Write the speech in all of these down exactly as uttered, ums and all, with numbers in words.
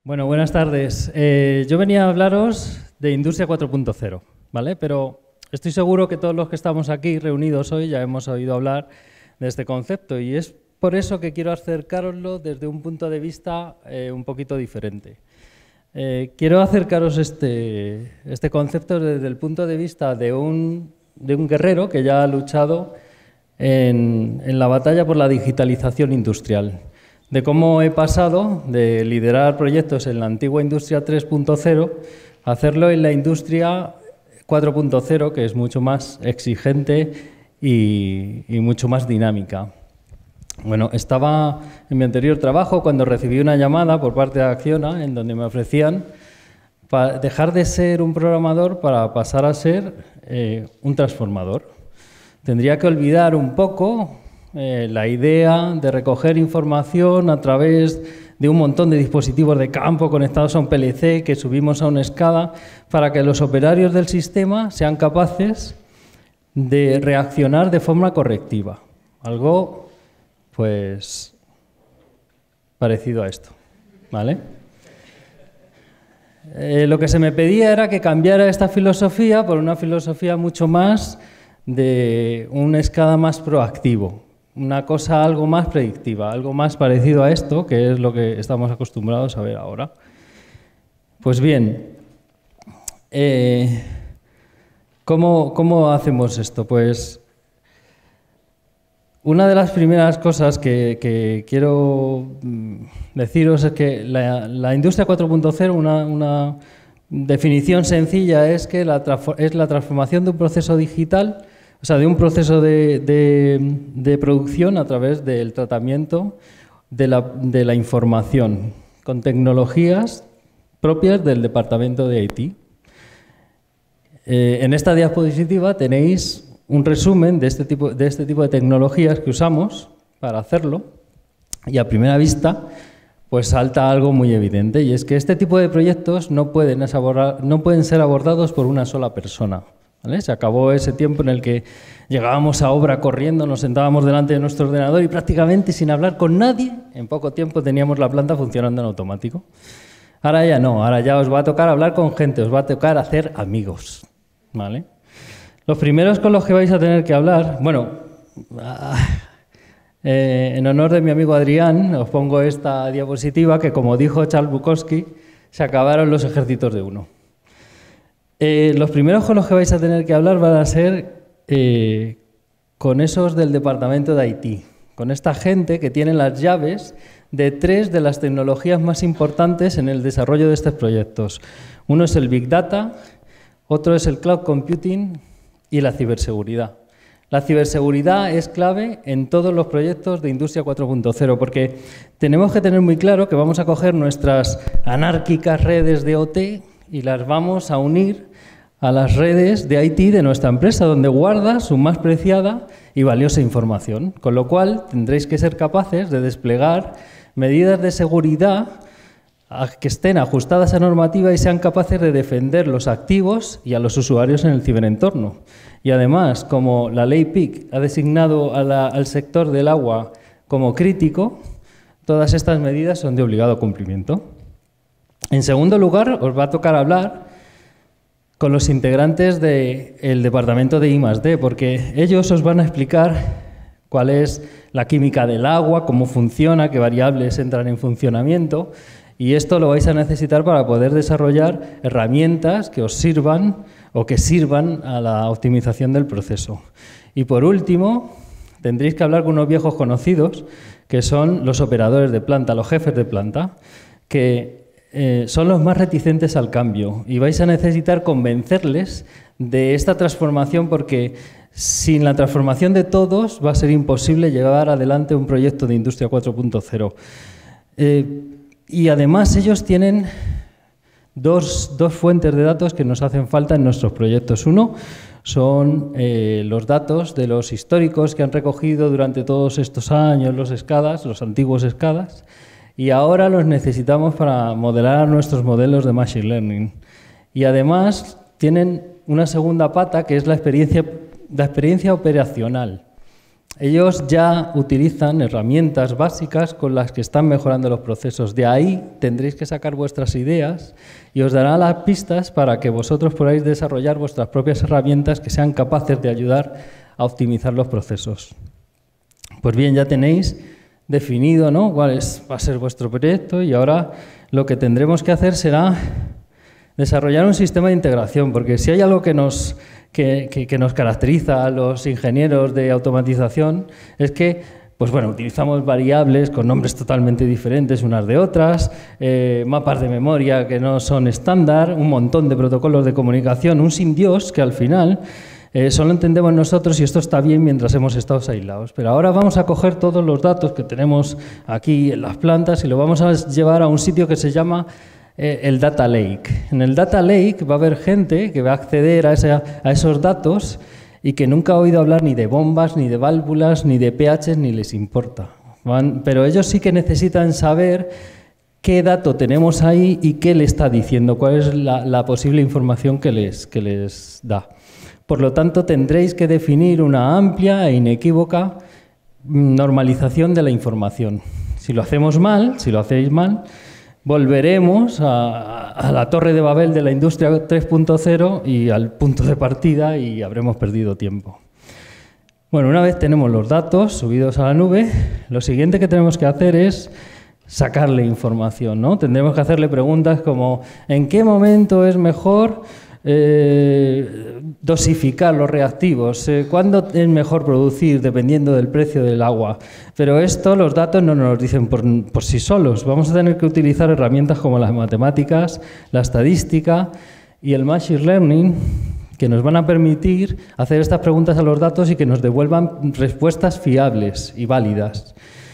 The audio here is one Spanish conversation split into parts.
Bueno, buenas tardes. Eh, yo venía a hablaros de Industria cuatro punto cero, ¿vale? Pero estoy seguro que todos los que estamos aquí reunidos hoy ya hemos oído hablar de este concepto y es por eso que quiero acercaroslo desde un punto de vista eh, un poquito diferente. Eh, quiero acercaros este, este concepto desde el punto de vista de un, de un guerrero que ya ha luchado en, en la batalla por la digitalización industrial. De cómo he pasado de liderar proyectos en la antigua industria tres punto cero a hacerlo en la industria cuatro punto cero, que es mucho más exigente y, y mucho más dinámica. Bueno, estaba en mi anterior trabajo cuando recibí una llamada por parte de Acciona en donde me ofrecían para dejar de ser un programador para pasar a ser eh, un transformador. Tendría que olvidar un poco Eh, la idea de recoger información a través de un montón de dispositivos de campo conectados a un P L C que subimos a una SCADA para que los operarios del sistema sean capaces de reaccionar de forma correctiva. Algo, pues, parecido a esto, ¿vale? Eh, lo que se me pedía era que cambiara esta filosofía por una filosofía mucho más de un SCADA más proactivo. Una cosa algo más predictiva, algo más parecido a esto, que es lo que estamos acostumbrados a ver ahora. Pues bien, eh, ¿cómo, ¿cómo hacemos esto? Pues una de las primeras cosas que, que quiero deciros es que la, la industria cuatro punto cero, una, una definición sencilla es que la, es la transformación de un proceso digital, o sea, de un proceso de, de, de producción a través del tratamiento de la, de la información con tecnologías propias del departamento de I T. Eh, en esta diapositiva tenéis un resumen de este, tipo, de este tipo de tecnologías que usamos para hacerlo y a primera vista pues salta algo muy evidente y es que este tipo de proyectos no pueden, abordar, no pueden ser abordados por una sola persona. ¿Vale? Se acabó ese tiempo en el que llegábamos a obra corriendo, nos sentábamos delante de nuestro ordenador y prácticamente sin hablar con nadie, en poco tiempo teníamos la planta funcionando en automático. Ahora ya no, ahora ya os va a tocar hablar con gente, os va a tocar hacer amigos, ¿vale? Los primeros con los que vais a tener que hablar, bueno, eh, en honor de mi amigo Adrián, os pongo esta diapositiva que, como dijo Charles Bukowski, se acabaron los ejércitos de uno. Eh, los primeros con los que vais a tener que hablar van a ser eh, con esos del departamento de I T, con esta gente que tiene las llaves de tres de las tecnologías más importantes en el desarrollo de estos proyectos. Uno es el Big Data, otro es el Cloud Computing y la ciberseguridad. La ciberseguridad es clave en todos los proyectos de Industria cuatro punto cero porque tenemos que tener muy claro que vamos a coger nuestras anárquicas redes de O T y las vamos a unir a las redes de I T de nuestra empresa, donde guarda su más preciada y valiosa información. Con lo cual, tendréis que ser capaces de desplegar medidas de seguridad que estén ajustadas a normativa y sean capaces de defender los activos y a los usuarios en el ciberentorno. Y además, como la ley P I C ha designado a la, al sector del agua como crítico, todas estas medidas son de obligado cumplimiento. En segundo lugar, os va a tocar hablar con los integrantes del departamento de I más D, porque ellos os van a explicar cuál es la química del agua, cómo funciona, qué variables entran en funcionamiento, y esto lo vais a necesitar para poder desarrollar herramientas que os sirvan o que sirvan a la optimización del proceso. Y por último, tendréis que hablar con unos viejos conocidos, que son los operadores de planta, los jefes de planta, que Eh, son los más reticentes al cambio y vais a necesitar convencerles de esta transformación porque sin la transformación de todos va a ser imposible llevar adelante un proyecto de Industria cuatro punto cero. Eh, y además ellos tienen dos, dos fuentes de datos que nos hacen falta en nuestros proyectos. Uno son eh, los datos de los históricos que han recogido durante todos estos años los SCADAs, los antiguos SCADAs, y ahora los necesitamos para modelar nuestros modelos de Machine Learning. Y además tienen una segunda pata que es la experiencia, la experiencia operacional. Ellos ya utilizan herramientas básicas con las que están mejorando los procesos. De ahí tendréis que sacar vuestras ideas y os dará las pistas para que vosotros podáis desarrollar vuestras propias herramientas que sean capaces de ayudar a optimizar los procesos. Pues bien, ya tenéis definido, ¿no?, cuál es, va a ser vuestro proyecto, y ahora lo que tendremos que hacer será desarrollar un sistema de integración, porque si hay algo que nos, que, que, que nos caracteriza a los ingenieros de automatización es que, pues bueno, utilizamos variables con nombres totalmente diferentes unas de otras, eh, mapas de memoria que no son estándar, un montón de protocolos de comunicación, un sin Dios que al final eh, solo entendemos nosotros, y esto está bien mientras hemos estado aislados. Pero ahora vamos a coger todos los datos que tenemos aquí en las plantas y lo vamos a llevar a un sitio que se llama el Data Lake. En el Data Lake va a haber gente que va a acceder a, ese, a esos datos y que nunca ha oído hablar ni de bombas, ni de válvulas, ni de pHs, ni les importa. Van, pero ellos sí que necesitan saber qué dato tenemos ahí y qué le está diciendo, cuál es la, la posible información que les, que les da. Por lo tanto, tendréis que definir una amplia e inequívoca normalización de la información. Si lo hacemos mal, si lo hacéis mal, volveremos a, a la torre de Babel de la industria tres punto cero y al punto de partida, y habremos perdido tiempo. Bueno, una vez tenemos los datos subidos a la nube, lo siguiente que tenemos que hacer es sacarle información, ¿no? Tendremos que hacerle preguntas como ¿en qué momento es mejor eh, dosificar los reactivos? Eh, ¿Cuándo es mejor producir? Dependiendo del precio del agua. Pero esto, los datos no nos lo dicen por, por sí solos. Vamos a tener que utilizar herramientas como las matemáticas, la estadística y el machine learning, que nos van a permitir hacer estas preguntas a los datos y que nos devuelvan respuestas fiables y válidas.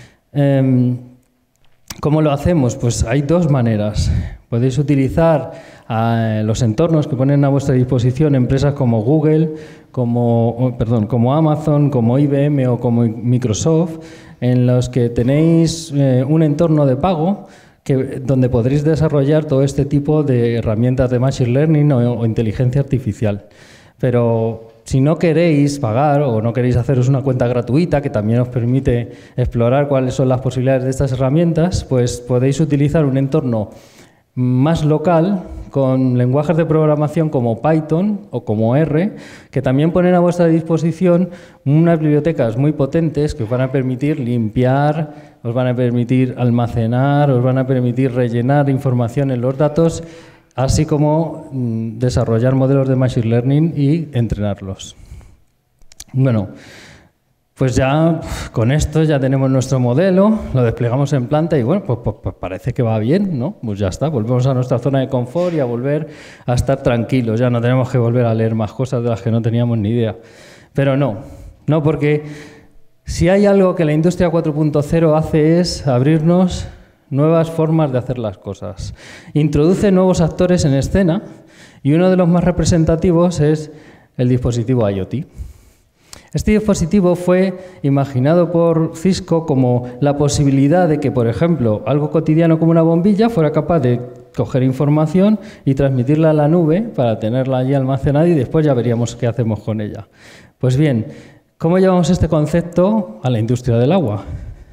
Eh, ¿Cómo lo hacemos? Pues hay dos maneras. Podéis utilizar eh, los entornos que ponen a vuestra disposición empresas como Google, como, perdón, como Amazon, como I B M o como Microsoft, en los que tenéis eh, un entorno de pago que, donde podréis desarrollar todo este tipo de herramientas de Machine Learning o, o inteligencia artificial. Pero si no queréis pagar o no queréis haceros una cuenta gratuita, que también os permite explorar cuáles son las posibilidades de estas herramientas, pues podéis utilizar un entorno más local con lenguajes de programación como Python o como R, que también ponen a vuestra disposición unas bibliotecas muy potentes que os van a permitir limpiar, os van a permitir almacenar, os van a permitir rellenar información en los datos, así como mm, desarrollar modelos de Machine Learning y entrenarlos. Bueno, pues ya con esto ya tenemos nuestro modelo, lo desplegamos en planta y bueno, pues, pues, pues parece que va bien, ¿no? Pues ya está, volvemos a nuestra zona de confort y a volver a estar tranquilos, ya no tenemos que volver a leer más cosas de las que no teníamos ni idea. Pero no, no, porque si hay algo que la industria cuatro punto cero hace es abrirnos nuevas formas de hacer las cosas. Introduce nuevos actores en escena y uno de los más representativos es el dispositivo IoT. Este dispositivo fue imaginado por Cisco como la posibilidad de que, por ejemplo, algo cotidiano como una bombilla fuera capaz de coger información y transmitirla a la nube para tenerla allí almacenada y después ya veríamos qué hacemos con ella. Pues bien, ¿cómo llevamos este concepto a la industria del agua?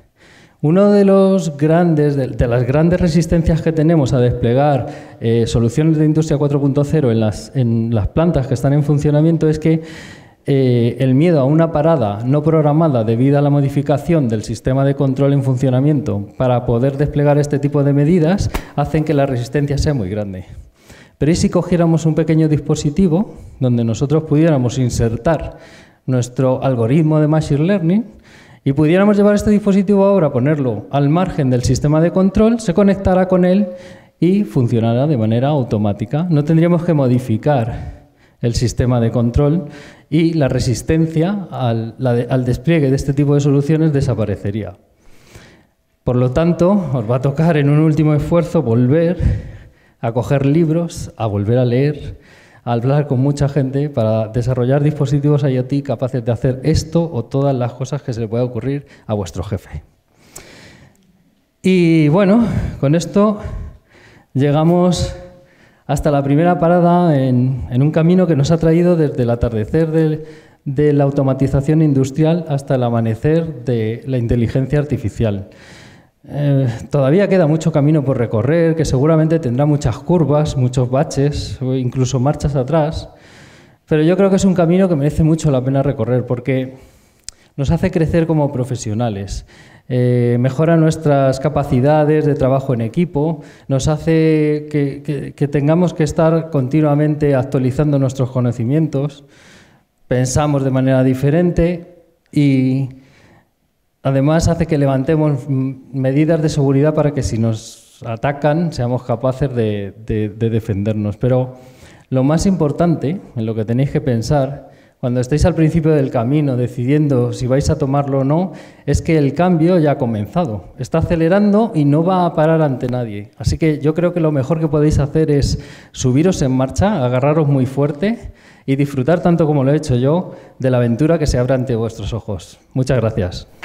Uno de los grandes, de, de las grandes resistencias que tenemos a desplegar eh, soluciones de industria cuatro punto cero en las, en las plantas que están en funcionamiento es que Eh, el miedo a una parada no programada debido a la modificación del sistema de control en funcionamiento para poder desplegar este tipo de medidas hacen que la resistencia sea muy grande. Pero ¿y si cogiéramos un pequeño dispositivo donde nosotros pudiéramos insertar nuestro algoritmo de Machine Learning y pudiéramos llevar este dispositivo ahora, ponerlo al margen del sistema de control, se conectara con él y funcionara de manera automática? No tendríamos que modificar el sistema de control y la resistencia al, la de, al despliegue de este tipo de soluciones desaparecería. Por lo tanto, os va a tocar en un último esfuerzo volver a coger libros, a volver a leer, a hablar con mucha gente para desarrollar dispositivos IoT capaces de hacer esto o todas las cosas que se le pueda ocurrir a vuestro jefe. Y bueno, con esto llegamos hasta la primera parada en, en un camino que nos ha traído desde el atardecer del, de la automatización industrial hasta el amanecer de la inteligencia artificial. Eh, todavía queda mucho camino por recorrer, que seguramente tendrá muchas curvas, muchos baches o incluso marchas atrás, pero yo creo que es un camino que merece mucho la pena recorrer porque nos hace crecer como profesionales, eh, mejora nuestras capacidades de trabajo en equipo, nos hace que, que, que tengamos que estar continuamente actualizando nuestros conocimientos, pensamos de manera diferente y además hace que levantemos medidas de seguridad para que si nos atacan seamos capaces de, de, de defendernos. Pero lo más importante, en lo que tenéis que pensar, cuando estéis al principio del camino decidiendo si vais a tomarlo o no, es que el cambio ya ha comenzado. Está acelerando y no va a parar ante nadie. Así que yo creo que lo mejor que podéis hacer es subiros en marcha, agarraros muy fuerte y disfrutar tanto como lo he hecho yo de la aventura que se abre ante vuestros ojos. Muchas gracias.